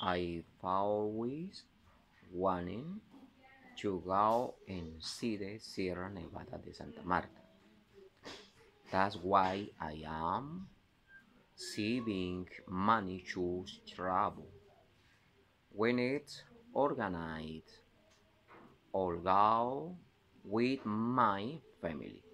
I've always wanted to go and see the Sierra Nevada de Santa Marta. That's why I am saving money to travel. When it's organized, I'll go with my family.